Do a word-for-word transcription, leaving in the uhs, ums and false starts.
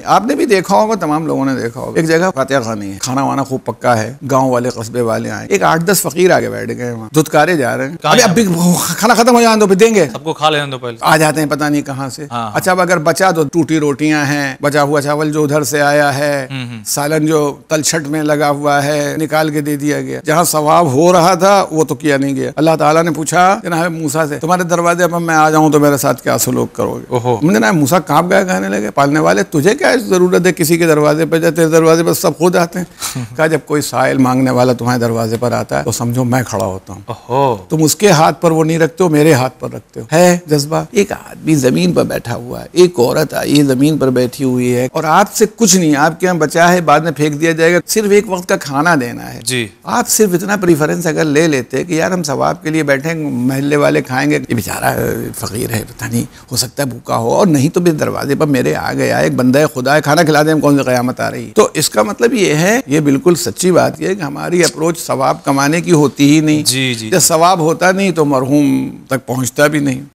आपने भी देखा होगा, तमाम लोगों ने देखा होगा, एक जगह फातिहा खानी है, खाना वाना खूब पक्का है, गांव वाले कस्बे वाले आए, एक आठ दस फकीर आगे बैठ गए, वहाँ धुतकारे जा रहे हैं, अभी अब भी खाना खत्म हो जाए तो फिर देंगे, सबको खा लेने दो पहले, आ जाते हैं पता नहीं कहाँ से। हाँ, अच्छा, अब अगर बचा तो टूटी रोटियां हैं, बचा हुआ चावल जो उधर से आया है, सालन जो तलछट में लगा हुआ है निकाल के दे दिया गया। जहाँ सवाब हो रहा था वो तो किया नहीं गया। अल्लाह ताला ने पूछा जनाब मूसा से, तुम्हारे दरवाजे पर मैं आ जाऊं तो मेरे साथ क्या सलूक करोगे? ओहो, जनाब मूसा कांप गया, कहने लगे पालने वाले तुझे क्या जरूरत है किसी के दरवाजे पर, तेरे दरवाजे पर सब खुद आते हैं। कहा जब कोई साइल मांगने वाला तुम्हारे दरवाजे पर आता है तो समझो मैं खड़ा होता हूँ, तुम उसके हाथ पर वो नहीं रखते हो, मेरे हाथ पर रखते हो। है जज्बा। एक आदमी जमीन पर बैठा हुआ है, एक औरत आई जमीन पर बैठी हुई है और आपसे कुछ नहीं, आपके यहाँ बचा है बाद में फेंक दिया जाएगा, सिर्फ एक वक्त का खाना देना है जी। आप सिर्फ इतना प्रीफरेंस अगर ले लेते कि यार हम सवाब के लिए बैठे, महल्ले वाले खाएंगे, ये बेचारा फकीर है, पता नहीं हो सकता है भूखा हो, और नहीं तो भी दरवाजे पर मेरे आ गया एक बंदा है, खुदा है, खाना खिला दे, कौन सी क़यामत आ रही है। तो इसका मतलब ये है, ये बिल्कुल सच्ची बात है कि हमारी अप्रोच सवाब कमाने की होती ही नहीं जी जी। जब सवाब होता नहीं तो मरहूम तक पहुंचता भी नहीं।